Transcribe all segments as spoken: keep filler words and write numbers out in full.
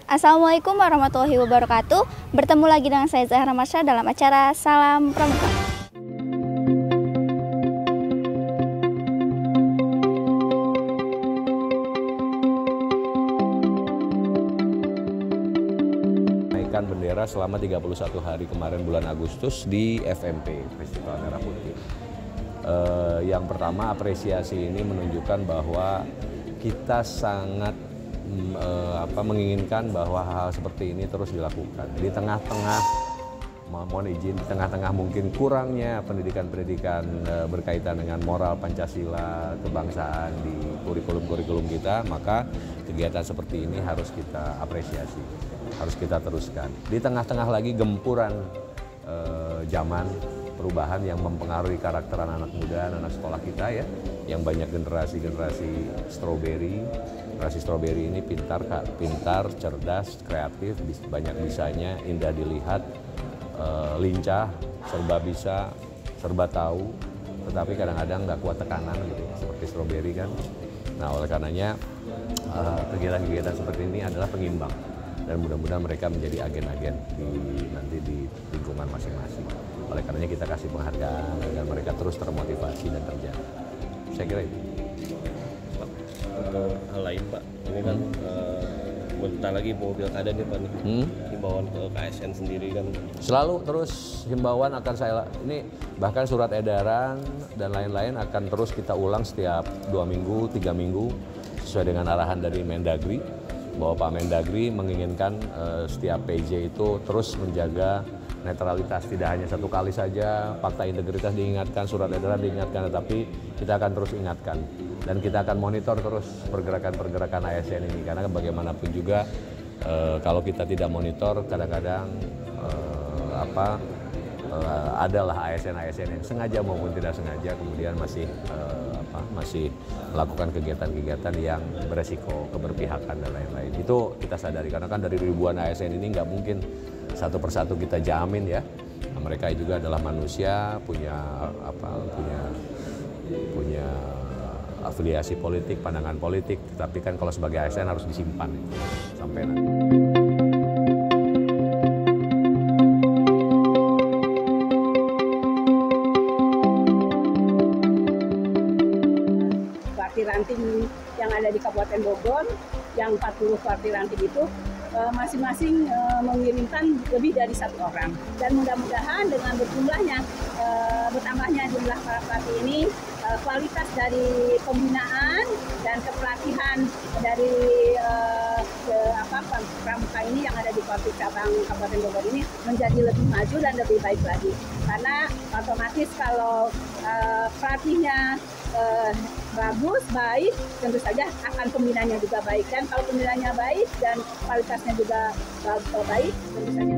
Assalamualaikum warahmatullahi wabarakatuh. Bertemu lagi dengan saya Zahra Marsha dalam acara Salam Pramuka. Menaikkan bendera selama tiga puluh satu hari kemarin bulan Agustus di F M P, Festival Merah Putih. Uh, yang pertama, apresiasi ini menunjukkan bahwa kita sangat uh, apa, menginginkan bahwa hal-hal seperti ini terus dilakukan. Di tengah-tengah, mohon izin, di tengah-tengah mungkin kurangnya pendidikan-pendidikan uh, berkaitan dengan moral Pancasila, kebangsaan di kurikulum-kurikulum kita, maka kegiatan seperti ini harus kita apresiasi, harus kita teruskan. Di tengah-tengah lagi gempuran uh, zaman, perubahan yang mempengaruhi karakter anak-anak muda, anak sekolah kita ya, yang banyak generasi-generasi strawberry. Generasi strawberry ini pintar, pintar, cerdas, kreatif, banyak bisanya, indah dilihat, uh, lincah, serba bisa, serba tahu, tetapi kadang-kadang nggak kuat tekanan gitu, seperti strawberry kan. Nah, oleh karenanya uh, kegiatan-kegiatan seperti ini adalah pengimbang, dan mudah-mudahan mereka menjadi agen-agen di nanti di lingkungan masing-masing. Oleh karenanya kita kasih penghargaan agar mereka terus termotivasi dan terjaga. Saya kira itu. Untuk hal lain Pak, ini kan hmm. uh, bentar lagi mau pilkada nih Pak nih, hmm? himbauan ke K S N sendiri kan. Selalu terus himbauan akan saya, ini bahkan surat edaran dan lain-lain akan terus kita ulang setiap dua minggu, tiga minggu, sesuai dengan arahan dari Mendagri, bahwa Pak Mendagri menginginkan uh, setiap P J itu terus menjaga netralitas, tidak hanya satu kali saja, fakta integritas diingatkan, surat edaran diingatkan, tetapi kita akan terus ingatkan. Dan kita akan monitor terus pergerakan-pergerakan A S N ini, karena bagaimanapun juga e, kalau kita tidak monitor, kadang-kadang e, apa e, adalah A S N A S N yang sengaja maupun tidak sengaja kemudian masih e, apa, masih melakukan kegiatan-kegiatan yang beresiko keberpihakan dan lain-lain. Itu kita sadari, karena kan dari ribuan A S N ini nggak mungkin satu persatu kita jamin ya. Nah, mereka juga adalah manusia, punya apa, punya punya afiliasi politik, pandangan politik, tapi kan kalau sebagai A S N harus disimpan sampai nanti. Parti ranting yang ada di Kabupaten Bogor, yang empat puluh parti ranting itu masing-masing uh, mengirimkan lebih dari satu orang, dan mudah-mudahan dengan berjumlahnya uh, bertambahnya jumlah para pelatih ini, uh, kualitas dari pembinaan dan kepelatihan dari uh, ke, apa, pramuka ini yang ada di Korpit Cabang Kabupaten Bogor ini menjadi lebih maju dan lebih baik lagi, karena otomatis kalau uh, pelatihnya uh, bagus, baik, tentu saja akan pembinanya juga baik, dan kalau pembinanya baik dan kualitasnya juga baik, tentu saja.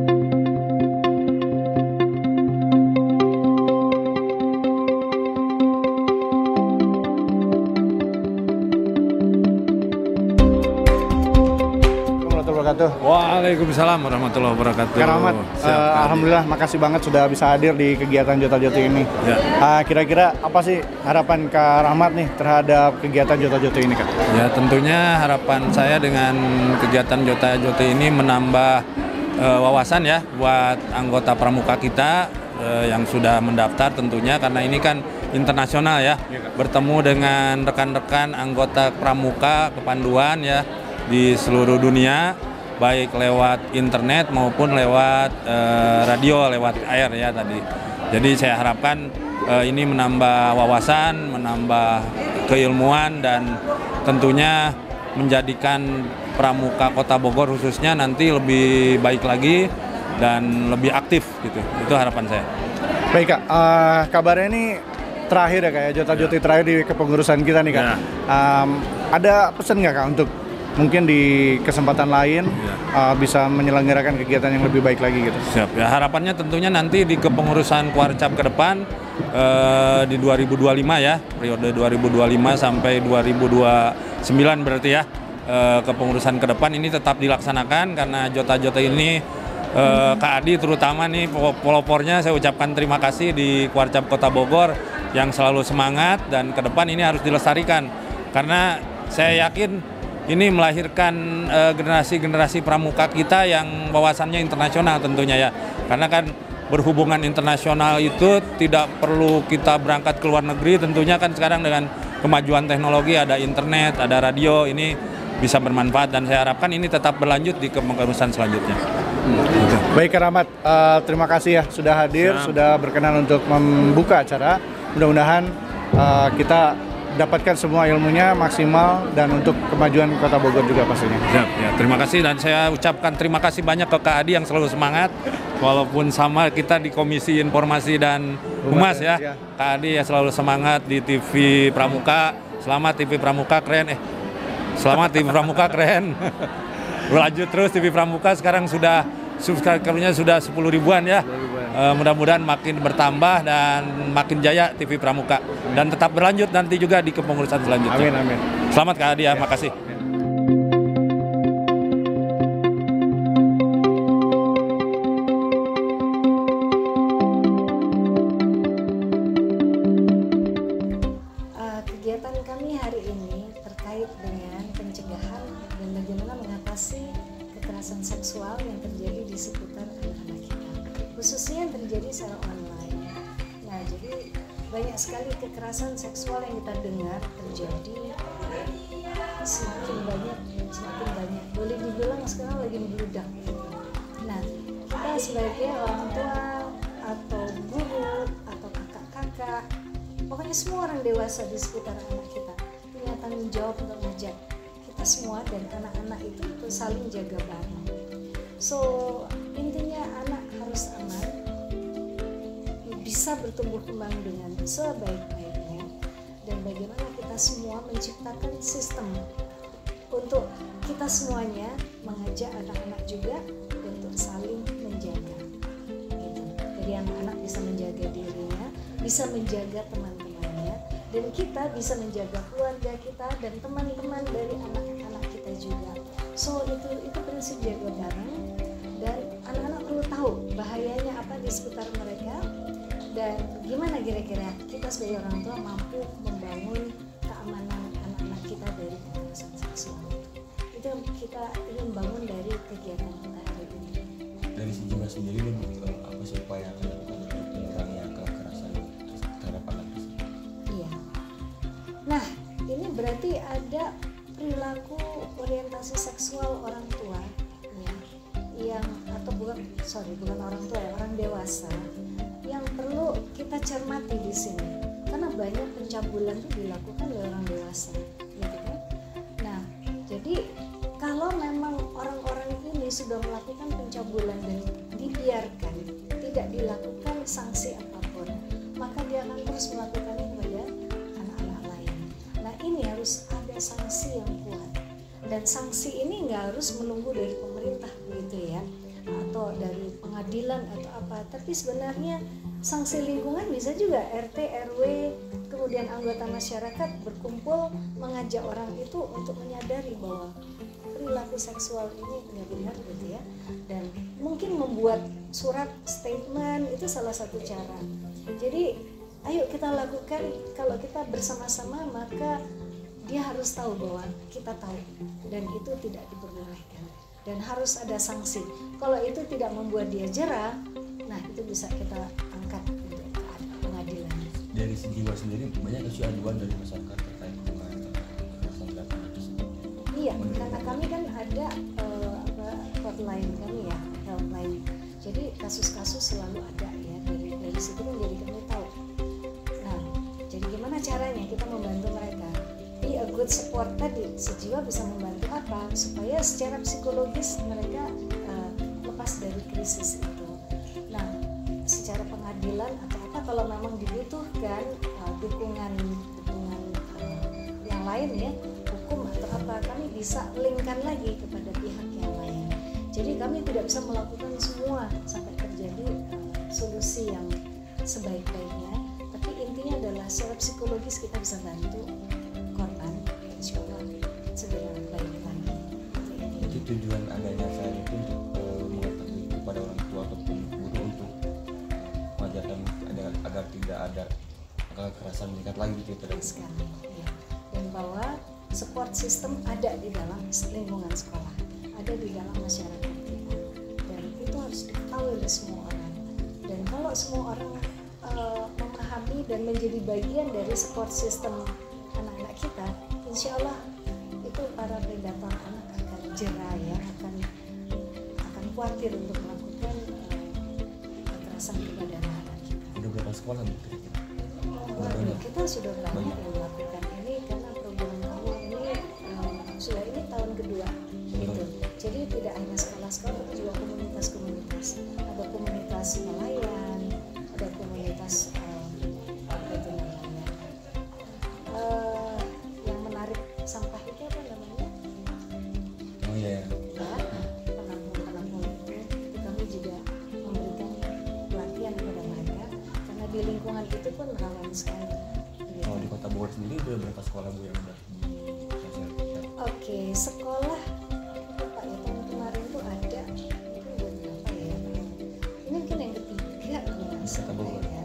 Waalaikumsalam warahmatullahi wabarakatuh. Kak Rahmat, uh, alhamdulillah makasih banget sudah bisa hadir di kegiatan Jota Joti ini. Ya. Uh, kira-kira apa sih harapan Kak Rahmat nih terhadap kegiatan Jota Joti ini, Kak? Ya, tentunya harapan saya dengan kegiatan Jota Joti ini menambah uh, wawasan ya buat anggota pramuka kita uh, yang sudah mendaftar tentunya, karena ini kan internasional ya. Ya, bertemu dengan rekan-rekan anggota pramuka kepanduan ya di seluruh dunia, baik lewat internet maupun lewat uh, radio, lewat air ya tadi. Jadi saya harapkan uh, ini menambah wawasan, menambah keilmuan, dan tentunya menjadikan pramuka Kota Bogor khususnya nanti lebih baik lagi dan lebih aktif gitu. Itu harapan saya. Baik Kak, uh, kabarnya ini terakhir ya Kak ya, Jota Joti terakhir di kepengurusan kita nih Kak. Ya. Um, ada pesan nggak Kak untuk mungkin di kesempatan lain ya. uh, bisa menyelenggarakan kegiatan yang lebih baik lagi gitu? Siap ya, harapannya tentunya nanti di kepengurusan Kuarcap ke depan uh, di dua ribu dua puluh lima ya, periode dua ribu dua puluh lima sampai dua ribu dua puluh sembilan berarti ya, uh, kepengurusan ke depan ini tetap dilaksanakan, karena Jota-Jota ini uh, Kak Adi terutama nih pelopornya, saya ucapkan terima kasih di Kuarcap Kota Bogor yang selalu semangat, dan ke depan ini harus dilestarikan, karena saya yakin ini melahirkan uh, generasi-generasi pramuka kita yang wawasannya internasional tentunya ya. Karena kan berhubungan internasional itu tidak perlu kita berangkat ke luar negeri, tentunya kan sekarang dengan kemajuan teknologi ada internet, ada radio, ini bisa bermanfaat dan saya harapkan ini tetap berlanjut di kepengurusan selanjutnya. Hmm. Baik Kak Rahmat, uh, terima kasih ya sudah hadir, Siap. sudah berkenan untuk membuka acara. Mudah-mudahan uh, kita dapatkan semua ilmunya maksimal dan untuk kemajuan Kota Bogor juga pastinya. Siap, ya, terima kasih dan saya ucapkan terima kasih banyak ke Kak Adi yang selalu semangat walaupun sama kita di Komisi Informasi dan Humas ya. ya. Kak Adi ya selalu semangat di T V Pramuka. Selamat T V Pramuka keren eh. Selamat T V Pramuka keren. Lanjut terus T V Pramuka sekarang sudah subscribernya sudah sepuluh ribuan ya. Uh, mudah-mudahan makin bertambah dan makin jaya T V Pramuka dan tetap berlanjut nanti juga di kepengurusan selanjutnya. Amin amin. Selamat Kak Adi ya, ya. Makasih. Uh, kegiatan kami hari ini terkait dengan pencegahan dan bagaimana mengatasi kekerasan seksual yang terjadi di seputar anak-anak kita, khususnya yang terjadi secara online. Nah, jadi banyak sekali kekerasan seksual yang kita dengar terjadi, semakin banyak, semakin banyak. Boleh dibilang sekarang lagi membludak. Nah, kita sebagai orang tua atau guru atau kakak-kakak, pokoknya semua orang dewasa di sekitar anak kita punya tanggung jawab untuk ngajak kita semua dan anak-anak itu, itu saling jaga bareng. So, intinya anak harus aman, bisa bertumbuh kembang dengan sebaik-baiknya, dan bagaimana kita semua menciptakan sistem untuk kita semuanya mengajak anak-anak juga untuk saling menjaga gitu. Jadi anak-anak bisa menjaga dirinya, bisa menjaga teman-temannya, dan kita bisa menjaga keluarga kita dan teman-teman dari anak-anak kita juga. So itu itu prinsip jaga bareng, dan anak-anak perlu tahu bahayanya apa di sekitar mereka dan gimana kira-kira kita sebagai orang tua mampu membangun keamanan anak-anak kita dari kekerasan seksual. Itu yang kita ingin bangun dari kegiatan kita hari ini. Dari segi Mas sendiri apa sih upaya yang dilakukan untuk mengurangi kekerasan terhadap anak? Iya. Nah, ini berarti ada perilaku orientasi seksual orang tua ya, yang atau bukan sorry bukan orang tua ya, orang dewasa yang perlu kita cermati di sini, karena banyak pencabulan itu dilakukan oleh orang dewasa, gitu kan? Nah, jadi kalau memang orang-orang ini sudah melakukan pencabulan dan dibiarkan, tidak dilakukan sanksi apapun, maka dia akan terus melakukannya kepada anak-anak lain. Nah, ini harus ada sanksi yang kuat, dan sanksi ini nggak harus menunggu dari pemerintah begitu ya, atau dari pengadilan atau apa, tapi sebenarnya sanksi lingkungan bisa juga R T, R W, kemudian anggota masyarakat berkumpul mengajak orang itu untuk menyadari bahwa perilaku seksual ini benar-benar gitu ya, dan mungkin membuat surat statement itu salah satu cara. Jadi ayo kita lakukan, kalau kita bersama-sama maka dia harus tahu bahwa kita tahu dan itu tidak diperbolehkan dan harus ada sanksi. Kalau itu tidak membuat dia jerah, nah itu bisa kita angkat untuk pengadilan. Dari segi Mas sendiri banyak isu aduan dari masyarakat terkait dengan kekerasan terhadap anak tersebut. Iya, karena kami kan ada uh, apa, hotline kami ya, helpline. Jadi kasus-kasus selalu ada ya, dari dari situ kan jadi kami tahu. Nah, jadi gimana caranya kita membantu mereka? Be a good support tadi, sejiwa bisa membantu apa? Supaya secara psikologis mereka uh, lepas dari krisis itu. Nah, secara pengadilan atau apa kalau memang dibutuhkan uh, dukungan dukungan uh, yang lain ya, hukum atau apa, kami bisa linkkan lagi kepada pihak yang lain. Jadi kami tidak bisa melakukan semua sampai terjadi uh, solusi yang sebaik-baiknya, tapi intinya adalah secara psikologis kita bisa bantu korban, insya Allah segera baik lagi. Jadi tujuan adanya saya itu untuk uh, mengetahui kepada orang tua ataupun guru untuk mengajarkan agar, agar tidak ada kekerasan meningkat lagi gitu terhadap sekali ya. Dan bahwa support system ada di dalam lingkungan sekolah, ada di dalam masyarakat kita, dan itu harus diketahui oleh semua orang. Dan kalau semua orang uh, memahami dan menjadi bagian dari support system anak-anak kita, insya Allah itu para predator anak akan jera ya, akan akan khawatir untuk melakukan uh, kekerasan kepada anak-anak kita. Udah berapa sekolah Bu kira-kira? Waduh, kita sudah banyak yang melakukan ini karena program kami ini um, sudah ini tahun kedua gitu. Jadi tidak hanya sekolah-sekolah, tapi juga komunitas-komunitas. Ada komunitas nelayan, ada komunitas um, apa itu namanya? Uh, yang menarik sampah itu apa namanya? Oh iya. Ya, penampung-penampung itu, itu kami juga memberikan pelatihan kepada mereka karena di lingkungan itu pun rawan sekali. Gitu. Kalau di Kota Bogor sendiri udah berapa sekolah Bu yang udah sosialisasi? Oke, sekolah apa ya tahun kemarin tuh ada itu udah berapa ya? Ini mungkin yang ketiga kalau nggak salah ya.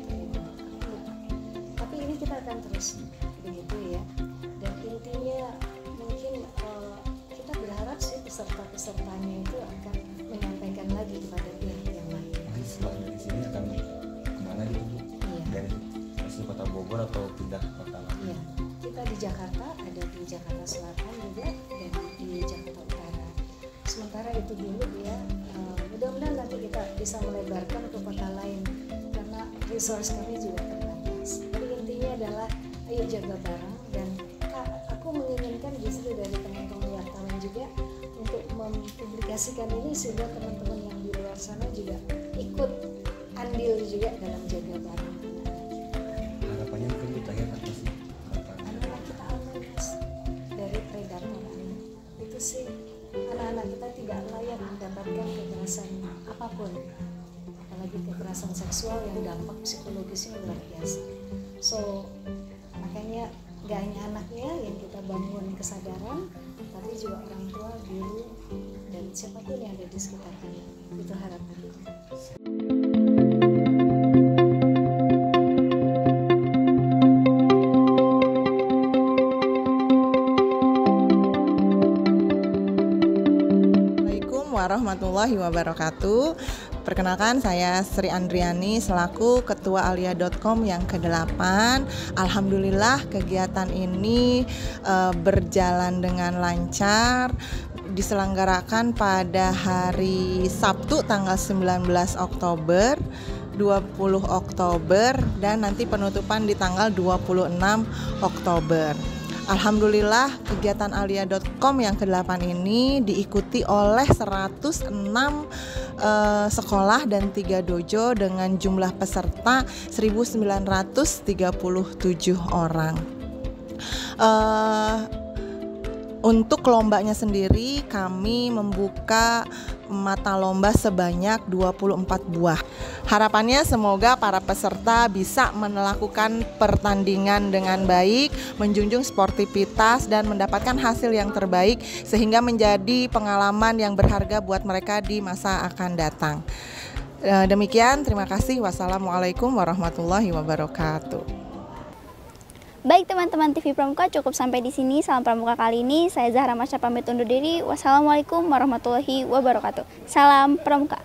Tapi ini kita akan terus begitu ya. Dan intinya mungkin uh, kita berharap sih peserta-pesertanya itu akan menyampaikan lagi kepada pihak yang lain. Nanti setelah dari sini akan kemana gitu Bu? Iya. Dari asli Kota Bogor atau pindah kota lain? Iya, kita di Jakarta, ada di Jakarta Selatan juga dan di Jakarta Utara. Sementara itu dulu ya, uh, mudah-mudahan nanti kita bisa melebarkan ke kota lain karena resource kami juga terbatas. Tapi intinya adalah ayo jaga bareng, dan Kak, aku menginginkan justru dari teman-teman wartawan juga untuk mempublikasikan ini sehingga teman-teman yang di luar sana juga ikut andil juga dalam jaga bareng. Harapannya mungkin kita ya apa sih? Anak-anak kita aman Mas, dari predator anak. Itu sih, anak-anak kita tidak layak mendapatkan kekerasan apapun, apalagi kekerasan seksual yang dampak psikologisnya luar biasa. So makanya gak hanya anaknya yang kita bangun kesadaran, tapi juga orang tua, guru, dan siapapun yang ada di sekitar kami. Itu harapan kita. Warahmatullahi wabarakatuh. Perkenalkan, saya Sri Andriani selaku Ketua Alia dot com yang kedelapan. Alhamdulillah kegiatan ini e, berjalan dengan lancar. Diselenggarakan pada hari Sabtu tanggal sembilan belas Oktober, dua puluh Oktober, dan nanti penutupan di tanggal dua puluh enam Oktober. Alhamdulillah kegiatan Alia dot com yang kedelapan ini diikuti oleh seratus enam uh, sekolah dan tiga dojo dengan jumlah peserta seribu sembilan ratus tiga puluh tujuh orang. Uh, Untuk lombanya sendiri kami membuka mata lomba sebanyak dua puluh empat buah. Harapannya semoga para peserta bisa melakukan pertandingan dengan baik, menjunjung sportivitas dan mendapatkan hasil yang terbaik sehingga menjadi pengalaman yang berharga buat mereka di masa akan datang. Demikian, terima kasih. Wassalamualaikum warahmatullahi wabarakatuh. Baik teman-teman T V Pramuka, cukup sampai di sini Salam Pramuka kali ini. Saya Zahra Masya pamit undur diri. Wassalamualaikum warahmatullahi wabarakatuh. Salam Pramuka.